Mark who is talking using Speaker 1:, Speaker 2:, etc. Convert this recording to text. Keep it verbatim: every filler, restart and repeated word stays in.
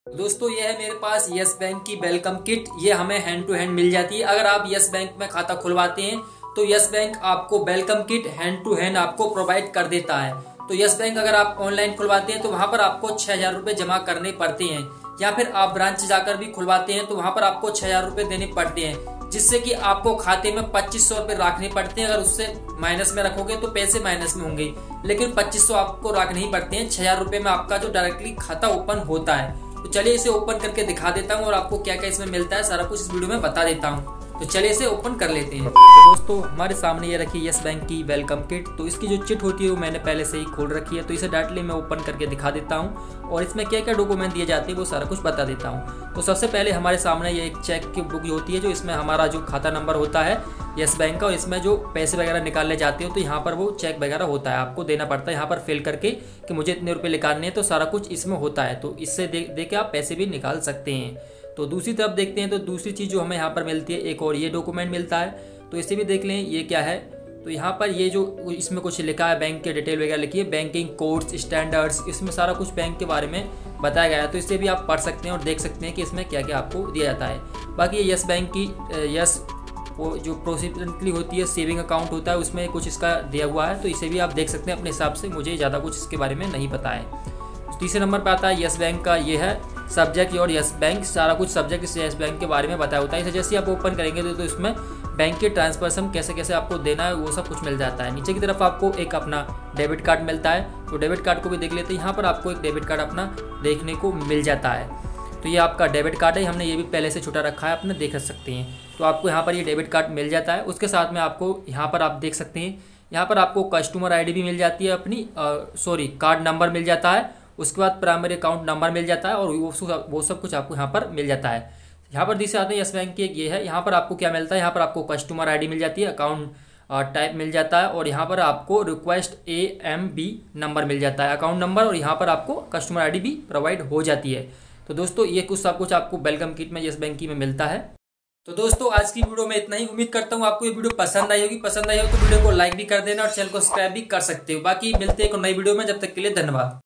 Speaker 1: दोस्तों ये है मेरे पास यस बैंक की वेलकम किट। ये हमें हैंड टू हैंड मिल जाती है। अगर आप यस बैंक में खाता खुलवाते हैं तो यस बैंक आपको welcome kit hand to hand आपको प्रोवाइड कर देता है। तो यस बैंक अगर आप ऑनलाइन खुलवाते हैं तो वहां पर आपको छह हजार रूपए जमा करने पड़ते हैं, या फिर आप ब्रांच जाकर भी खुलवाते हैं तो वहां पर आपको छह हजार रूपए देने पड़ते हैं, जिससे कि आपको खाते में पच्चीस सौ रूपये रखने पड़ते हैं। अगर उससे माइनस में रखोगे तो पैसे माइनस में होंगे, लेकिन पच्चीस सौ आपको रखने ही पड़ते हैं। छह हजार रूपये में आपका जो डायरेक्टली खाता ओपन होता है। तो चलिए इसे ओपन करके दिखा देता हूँ और आपको क्या क्या इसमें मिलता है सारा कुछ इस वीडियो में बता देता हूँ। तो चलिए इसे ओपन कर लेते हैं। तो दोस्तों हमारे सामने ये रखी यस बैंक की वेलकम किट। तो इसकी जो चिट होती है वो मैंने पहले से ही खोल रखी है, तो इसे डायरेक्टली मैं ओपन करके दिखा देता हूँ और इसमें क्या क्या डॉक्यूमेंट दिए जाते हैं वो सारा कुछ बता देता हूँ। तो सबसे पहले हमारे सामने ये एक चेक की बुक होती है, जो इसमें हमारा जो खाता नंबर होता है यस बैंक का, और इसमें जो पैसे वगैरह निकालने जाते हो तो यहाँ पर वो चेक वगैरह होता है, आपको देना पड़ता है यहाँ पर फिल करके कि मुझे इतने रुपए निकालने हैं। तो सारा कुछ इसमें होता है, तो इससे दे, दे के आप पैसे भी निकाल सकते हैं। तो दूसरी तरफ देखते हैं तो दूसरी चीज़ जो हमें यहाँ पर मिलती है, एक और ये डॉक्यूमेंट मिलता है। तो इसे भी देख लें ये क्या है। तो यहाँ पर ये जो इसमें कुछ लिखा है, बैंक के डिटेल वगैरह लिखी है, बैंकिंग कोड्स स्टैंडर्ड्स, इसमें सारा कुछ बैंक के बारे में बताया गया है। तो इसे भी आप पढ़ सकते हैं और देख सकते हैं कि इसमें क्या क्या आपको दिया जाता है। बाकी ये यस बैंक की यस वो जो प्रोसिडेंटली होती है सेविंग अकाउंट होता है, उसमें कुछ इसका दिया हुआ है, तो इसे भी आप देख सकते हैं अपने हिसाब से। मुझे ज़्यादा कुछ इसके बारे में नहीं पता है। तीसरे नंबर पर आता है यस बैंक का, ये है सब्जेक्ट और यस बैंक, सारा कुछ सब्जेक्ट इस यस बैंक के बारे में बताया होता है। इसे जैसे आप ओपन करेंगे तो, तो इसमें बैंक के ट्रांसफर कैसे कैसे आपको देना है वो सब कुछ मिल जाता है। नीचे की तरफ आपको एक अपना डेबिट कार्ड मिलता है, तो डेबिट कार्ड को भी देख लेते हैं। यहाँ पर आपको एक डेबिट कार्ड अपना देखने को मिल जाता है। तो ये आपका डेबिट कार्ड है, हमने ये भी पहले से छुटा रखा है, अपने देख सकते हैं। तो आपको यहाँ पर ये डेबिट कार्ड मिल जाता है। उसके साथ में आपको यहाँ पर आप देख सकते हैं, यहाँ पर आपको कस्टमर आईडी भी मिल जाती है अपनी, सॉरी कार्ड नंबर मिल जाता है। उसके बाद प्राइमरी अकाउंट नंबर मिल जाता है और वो वो सब कुछ आपको यहाँ पर मिल जाता है। यहाँ पर जिसे आते हैं यस बैंक की एक ये है, यहाँ पर आपको क्या मिलता है, यहाँ पर आपको कस्टमर आईडी मिल जाती है, अकाउंट टाइप मिल जाता है, और यहाँ पर आपको request A M B number मिल जाता है, अकाउंट नंबर, और यहाँ पर आपको कस्टमर आईडी भी प्रोवाइड हो जाती है। तो दोस्तों ये कुछ सब कुछ आपको वेलकम किट में यस बैंक की में मिलता है। तो दोस्तों आज की वीडियो में इतना ही। उम्मीद करता हूँ आपको ये वीडियो पसंद आई होगी। पसंद आई हो तो वीडियो को लाइक भी कर देना और चैनल को सब्सक्राइब भी कर सकते हो। बाकी मिलते हैं एक नई वीडियो में, जब तक के लिए धन्यवाद।